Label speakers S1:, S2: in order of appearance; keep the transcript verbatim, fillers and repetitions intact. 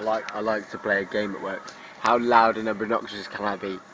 S1: I like I like to play a game at work. How loud and obnoxious can I be?